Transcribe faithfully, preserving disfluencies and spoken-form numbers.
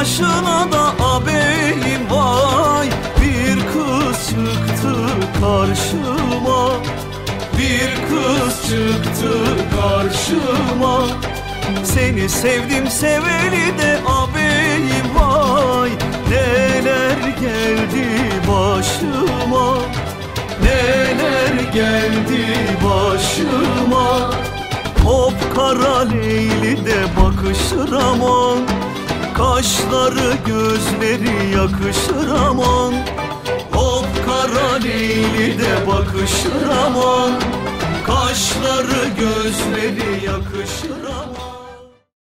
başına da ağabeyim vay. Bir kız çıktı karşıma, bir kız çıktı karşıma. Seni sevdim seveli de ağabeyim vay. Neler geldi başıma, neler geldi başıma. Hop kara leyli de bakışır aman, kaşları gözleri yakışır aman. Hop kara leyli de bakışır aman, kaşları gözleri yakışır aman.